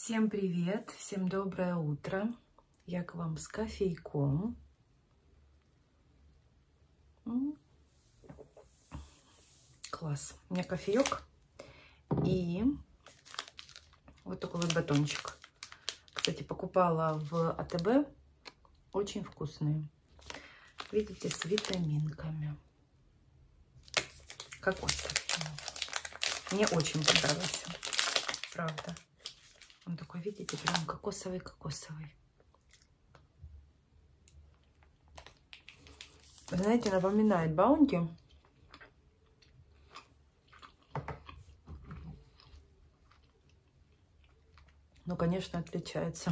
Всем привет, всем доброе утро. Я к вам с кофейком. Класс. У меня кофеек и вот такой вот батончик. Кстати, покупала в АТБ. Очень вкусные. Видите, с витаминками. Кокос. Мне очень понравился. Правда. Он такой, видите, прям кокосовый-кокосовый. Знаете, напоминает Баунти. Но, конечно, отличается.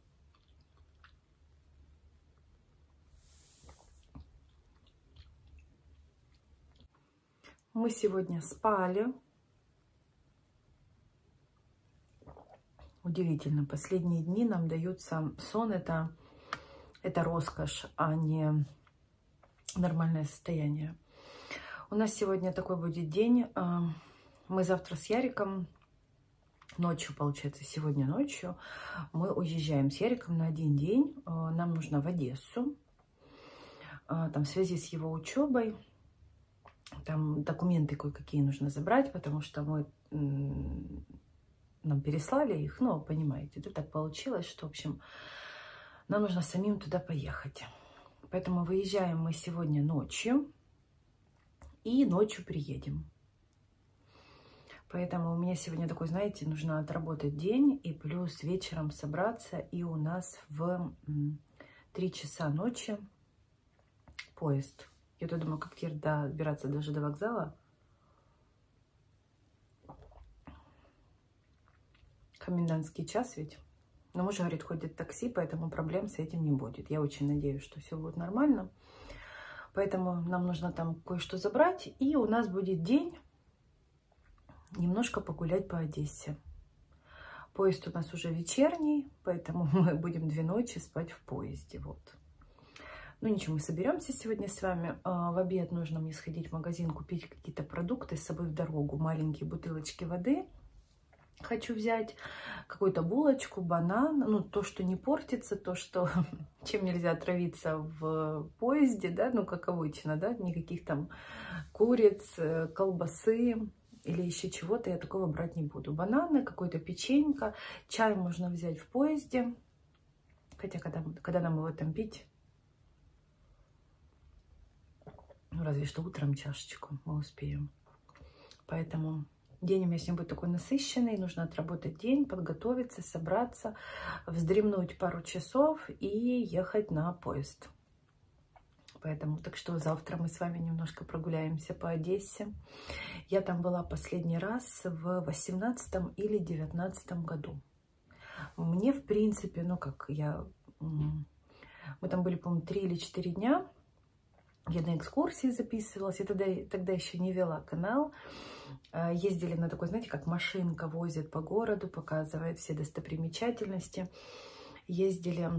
Мы сегодня спали. Удивительно, последние дни нам даются сон, это роскошь, а не нормальное состояние. У нас сегодня такой будет день. Мы завтра с Яриком ночью, получается, сегодня ночью мы уезжаем с Яриком на один день. Нам нужно в Одессу. Там в связи с его учебой. Там документы кое-какие нужно забрать, потому что нам переслали их, ну, понимаете, это так получилось, что, в общем, нам нужно самим туда поехать. Поэтому выезжаем мы сегодня ночью и ночью приедем. Поэтому у меня сегодня такой, знаете, нужно отработать день и плюс вечером собраться. И у нас в 3 часа ночи поезд. Я тут думаю, как теперь добираться даже до вокзала. Комендантский час ведь. Но муж говорит, ходит такси, поэтому проблем с этим не будет. Я очень надеюсь, что все будет нормально. Поэтому нам нужно там кое-что забрать. И у нас будет день немножко погулять по Одессе. Поезд у нас уже вечерний, поэтому мы будем 2 ночи спать в поезде. Вот. Ну ничего, мы соберемся сегодня с вами. В обед нужно мне сходить в магазин, купить какие-то продукты с собой в дорогу. Маленькие бутылочки воды. Хочу взять какую-то булочку, банан, ну, то, что не портится, то, что чем нельзя отравиться в поезде, да, ну, как обычно, да, никаких там куриц, колбасы или еще чего-то я такого брать не буду. Бананы, какое-то печенька, чай можно взять в поезде, хотя когда нам его там пить, ну, разве что утром чашечку мы успеем, поэтому... День у меня сегодня будет такой насыщенный, нужно отработать день, подготовиться, собраться, вздремнуть пару часов и ехать на поезд. Поэтому, так что завтра мы с вами немножко прогуляемся по Одессе. Я там была последний раз в 18 или 19 году. Мне, в принципе, ну как, мы там были, по-моему, 3 или 4 дня. Я на экскурсии записывалась, я тогда еще не вела канал. Ездили на такой, знаете, как машинка возит по городу, показывает все достопримечательности. Ездили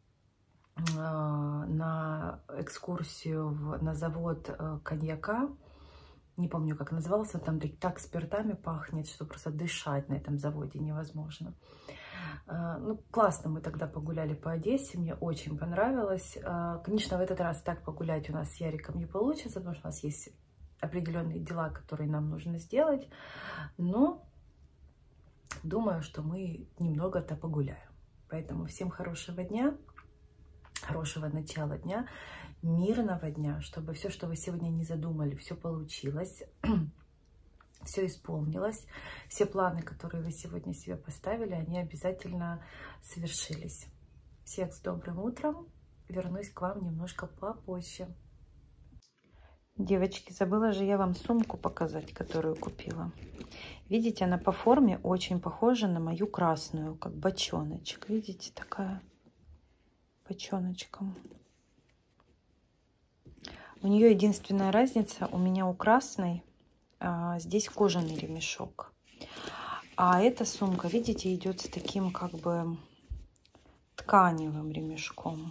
на экскурсию на завод коньяка. Не помню, как назывался. Там так спиртами пахнет, что просто дышать на этом заводе невозможно. Ну, классно мы тогда погуляли по Одессе. Мне очень понравилось. Конечно, в этот раз так погулять у нас с Яриком не получится, потому что у нас есть определенные дела, которые нам нужно сделать, но думаю, что мы немного-то погуляем. Поэтому всем хорошего дня, хорошего начала дня, мирного дня, чтобы все, что вы сегодня не задумали, все получилось, все исполнилось, все планы, которые вы сегодня себе поставили, они обязательно совершились. Всех с добрым утром, вернусь к вам немножко попозже. Девочки, забыла же я вам сумку показать, которую купила. Видите, она по форме очень похожа на мою красную, как бочоночек. Видите, такая бочоночком. У нее единственная разница, у меня у красной здесь кожаный ремешок. А эта сумка, видите, идет с таким как бы тканевым ремешком.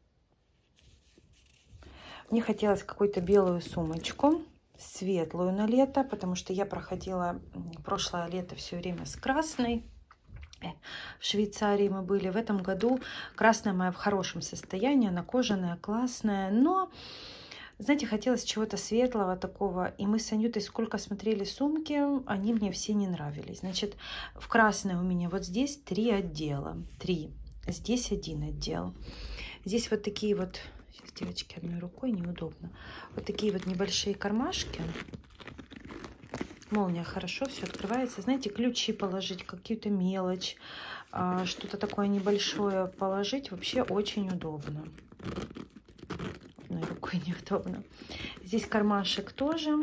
Мне хотелось какую-то белую сумочку, светлую на лето, потому что я проходила прошлое лето все время с красной. В Швейцарии мы были в этом году. Красная моя в хорошем состоянии, она кожаная, классная, но, знаете, хотелось чего-то светлого такого, и мы с Анютой сколько смотрели сумки, они мне все не нравились. Значит, в красной у меня вот здесь 3 отдела, 3, здесь 1 отдел. Здесь вот такие вот, сейчас, девочки, одной рукой неудобно, вот такие вот небольшие кармашки. Молния хорошо все открывается. Знаете, ключи положить, какую-то мелочь, что-то такое небольшое положить вообще очень удобно. Одной рукой неудобно. Здесь кармашек тоже.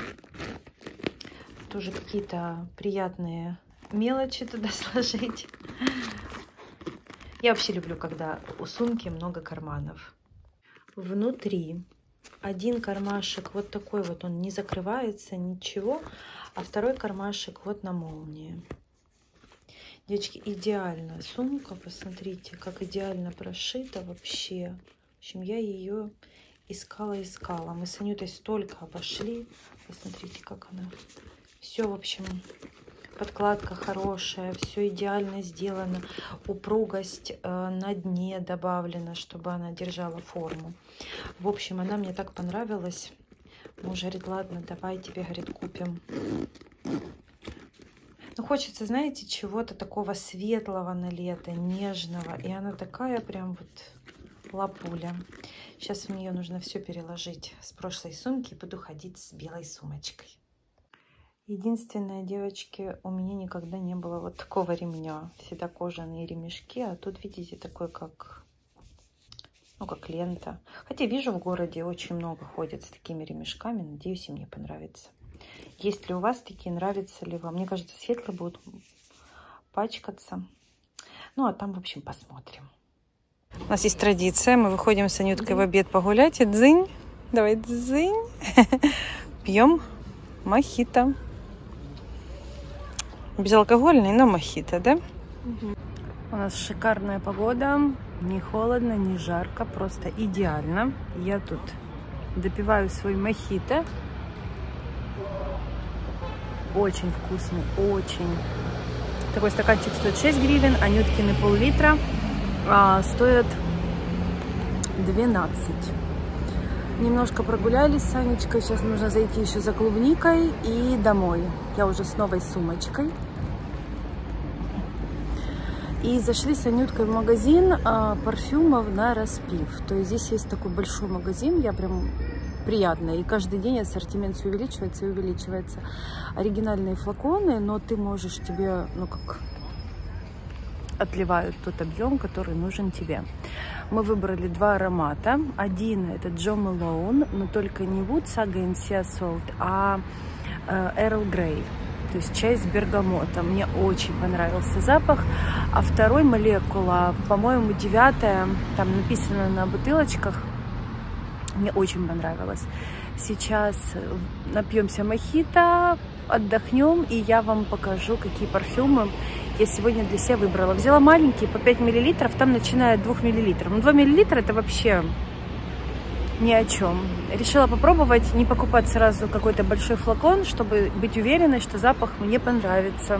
Тоже какие-то приятные мелочи туда сложить. Я вообще люблю, когда у сумки много карманов. Внутри 1 кармашек вот такой вот, он не закрывается, ничего, а 2 кармашек вот на молнии. Девочки, идеальная сумка, посмотрите, как идеально прошита вообще. В общем, я ее искала. Мы с Анютой столько обошли, посмотрите, как она. Все, в общем, подкладка хорошая, все идеально сделано, упругость на дне добавлена, чтобы она держала форму. В общем, она мне так понравилась. Муж говорит, ладно, давай тебе, говорит, купим. Ну, хочется, знаете, чего-то такого светлого на лето, нежного. И она такая прям вот лапуля. Сейчас в нее нужно все переложить с прошлой сумки и буду ходить с белой сумочкой. Единственное, девочки, у меня никогда не было вот такого ремня. Всегда кожаные ремешки, а тут, видите, такой как, ну, как лента. Хотя вижу, в городе очень много ходят с такими ремешками. Надеюсь, и мне понравится. Есть ли у вас такие, нравятся ли вам? Мне кажется, светлые будут пачкаться. Ну, а там, в общем, посмотрим. У нас есть традиция. Мы выходим с Анюткой в обед погулять. И дзынь. Давай, дзынь. Пьем мохито. Безалкогольный, но мохито, да? У нас шикарная погода. Не холодно, не жарко. Просто идеально. Я тут допиваю свой мохито. Очень вкусный, очень. Такой стаканчик стоит 6 гривен, Анюткины пол-литра стоят 12. Немножко прогулялись с Анечкой. Сейчас нужно зайти еще за клубникой и домой. Я уже с новой сумочкой. И зашли с Анюткой в магазин парфюмов на распив. То есть здесь есть такой большой магазин. Я прям... приятно. И каждый день ассортимент все увеличивается и увеличивается. Оригинальные флаконы, но ты можешь тебе, ну как, отливают тот объем, который нужен тебе. Мы выбрали 2 аромата. Один это Jo Malone, но только не Wood Saga and Sea Salt, а Earl Grey. То есть чай с бергамотом. Мне очень понравился запах. А второй молекула, по-моему, 9-я, там написано на бутылочках. Мне очень понравилось. Сейчас напьемся мохито, отдохнем, и я вам покажу, какие парфюмы я сегодня для себя выбрала. Взяла маленькие, по 5 мл, там начиная от 2 мл. Ну, 2 мл это вообще ни о чем. Решила попробовать, не покупать сразу какой-то большой флакон, чтобы быть уверенной, что запах мне понравится.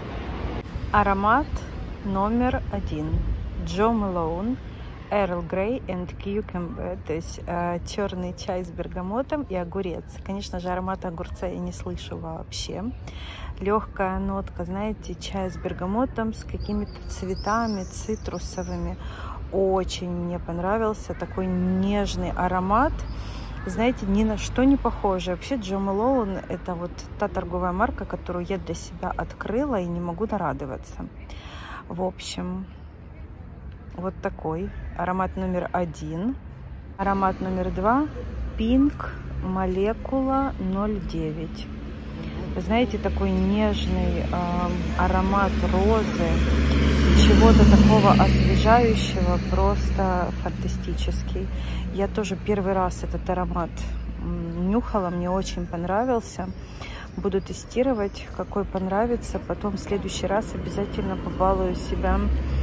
Аромат номер 1. Jo Malone. Earl Grey and Cucumber, то есть черный чай с бергамотом и огурец. Конечно же, аромата огурца я не слышу вообще. Легкая нотка, знаете, чай с бергамотом, с какими-то цветами цитрусовыми. Очень мне понравился такой нежный аромат. Знаете, ни на что не похоже. Вообще, Jo Malone — это вот та торговая марка, которую я для себя открыла и не могу нарадоваться. В общем... вот такой аромат номер 1. Аромат номер 2 Pink Molecula 09. Вы знаете, такой нежный аромат розы, чего-то такого освежающего, просто фантастический. Я тоже первый раз этот аромат нюхала, мне очень понравился. Буду тестировать, какой понравится. Потом в следующий раз обязательно побалую себя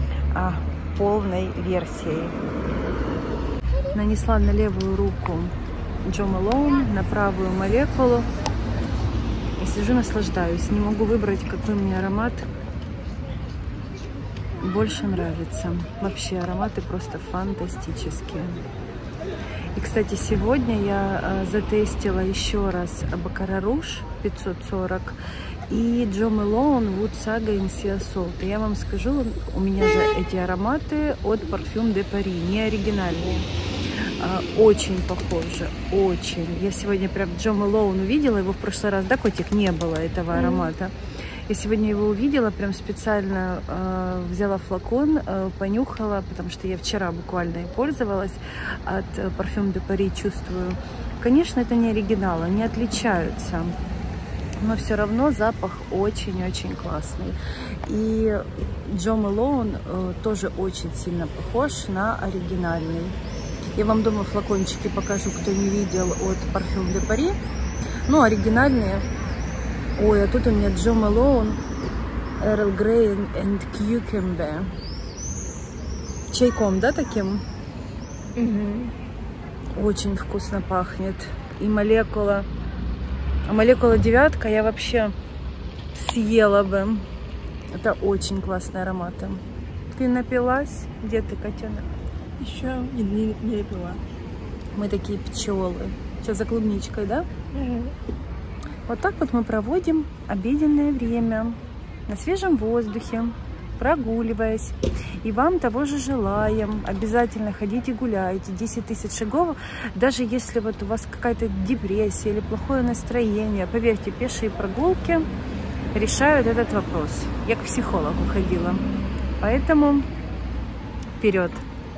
полной версией. Нанесла на левую руку Jo Malone, на правую молекулу. И сижу, наслаждаюсь. Не могу выбрать, какой мне аромат больше нравится. Вообще ароматы просто фантастические. И, кстати, сегодня я затестила еще раз Baccarat Rouge 540 и Jo Malone Wood Saga in Sea Salt. И я вам скажу, у меня же эти ароматы от Parfum de Paris, не оригинальные. Очень похожи, очень. Я сегодня прям Jo Malone увидела, его в прошлый раз, да, котик, не было этого аромата. Я сегодня его увидела, прям специально взяла флакон, понюхала, потому что я вчера буквально и пользовалась от Parfum de Paris, чувствую. Конечно, это не оригинал, они отличаются, но все равно запах очень-очень классный. И Jo Malone тоже очень сильно похож на оригинальный. Я вам дома флакончики покажу, кто не видел, от Parfum de Paris. Ну, оригинальные. Ой, а тут у меня Jo Malone Earl Grey and Cucumber. Чайком, да, таким? Очень вкусно пахнет. И молекула. А молекула 9 я вообще съела бы. Это очень классные ароматы. Ты напилась? Где ты, котенок? Еще не пила. Мы такие пчелы. Сейчас за клубничкой, да? Вот так вот мы проводим обеденное время на свежем воздухе, прогуливаясь. И вам того же желаем. Обязательно ходите гуляйте. 10 000 шагов. Даже если вот у вас какая-то депрессия или плохое настроение, поверьте, пешие прогулки решают этот вопрос. Я к психологу ходила. Поэтому вперед.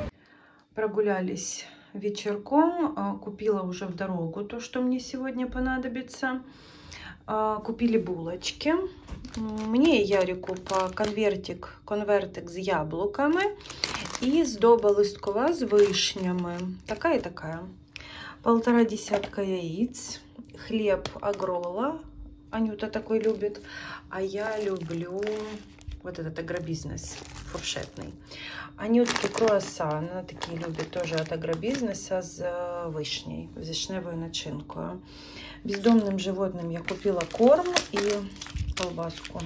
Прогулялись вечерком. Купила уже в дорогу то, что мне сегодня понадобится. Купили булочки. Мне и Ярику по конвертик з яблуками і здоба листкова з вишнями. Така і така. 1,5 десятка яиц. Хлеб Агрола. Анюта такой любит. А я люблю вот этот агробизнес фуршетный. Анютки круассан. Она такие любит тоже от агробизнеса с вишней, с вишневой начинкой. Бездомным животным я купила корм и колбаску.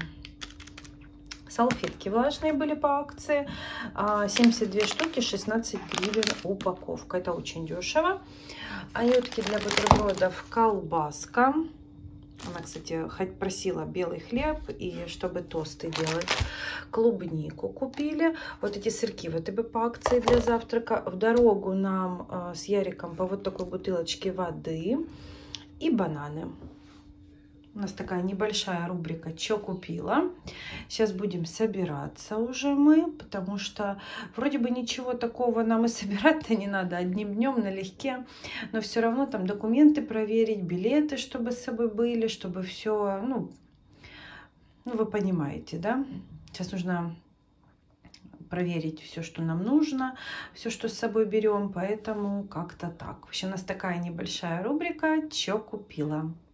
Салфетки влажные были по акции. 72 штуки, 16 гривен упаковка. Это очень дешево. Анютки для бутербродов колбаска. Она, кстати, просила белый хлеб и чтобы тосты делать. Клубнику купили. Вот эти сырки в АТБ по акции для завтрака. В дорогу нам с Яриком по вот такой бутылочке воды. И бананы. У нас такая небольшая рубрика «Чё купила?». Сейчас будем собираться уже мы, потому что вроде бы ничего такого нам и собирать-то не надо. Одним днем налегке. Но все равно там документы проверить, билеты, чтобы с собой были, чтобы все, ну вы понимаете, да? Сейчас нужно проверить все, что нам нужно, все, что с собой берем, поэтому как-то так. Вообще у нас такая небольшая рубрика «Чё купила?».